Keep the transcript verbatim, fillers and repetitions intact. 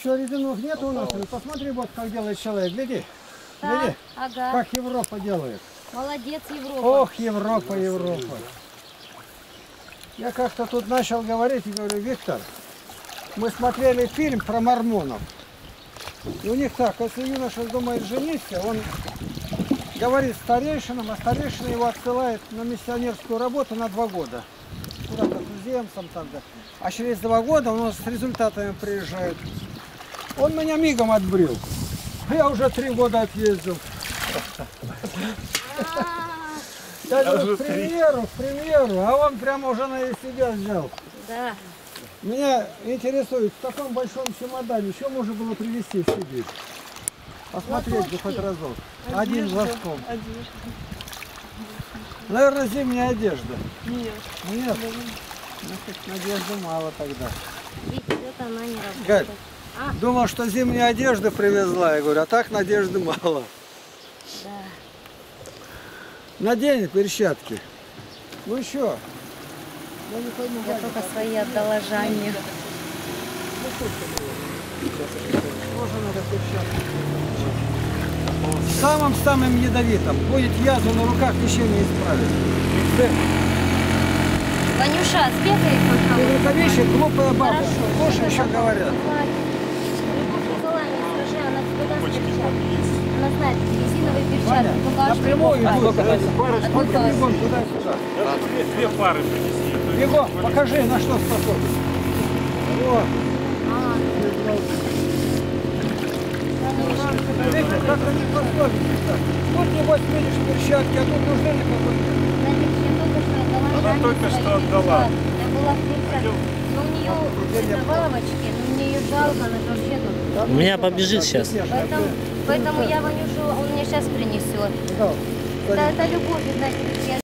еще резиновых нет у нас. Посмотри, вот как делает человек. Гляди. Да, Гляди. ага. Как Европа делает. Молодец, Европа. Ох, Европа, Европа. Я как-то тут начал говорить и говорю: Виктор, мы смотрели фильм про мормонов. И у них так, если юноша думает жениться, он говорит старейшинам, а старейшина его отсылает на миссионерскую работу на два года. Куда-то туземцам там-то. А через два года он с результатами приезжает. Он меня мигом отбрил. Я уже три года отъездил. Я говорю, к примеру, к примеру, а он прямо уже на себя взял. Да. Меня интересует, в таком большом чемодане, что можно было привезти в Сибирь? Посмотреть бы хоть разок. Один глазком. Наверное, зимняя одежда. Нет. Нет? Ну, хоть надежды мало тогда. Видите, это она не работает. Галь, А? думал, что зимнюю одежду привезла. Я говорю, а так надежды мало. Да. Надень перчатки. Ну еще. Я не пойму, Я только свои отдала Жанне. Тоже надо перчатки. Самым-самым ядовитым. Будет язву на руках, ничего не исправит. Ванюша, сбегай пока. Рукавище, глупая баба. Хорошо. Слушай, еще говорят. Любовь Николаевна, скажи, она тебе даст перчатки? Она знает, резиновые перчатки. Только аж Напрямую бегом. идут. Одну Сколько пару. бегом туда-сюда. Две пары принеси. Бегом, покажи, на что способен. Вот. А, Видите, как они пословицы-то. Тут, небось, видишь перчатки, а тут нужны на какой-то. Знаете, я только что отдала Она Жанне только свои что отдала. перчатки. Я была в перчатках. Но у нее добавочки, но мне ее жалко, она же вообще тут. У меня побежит сейчас. Поэтому, поэтому я Ванюшу, он мне сейчас принесет. Да. Это, это любовь, знаете, я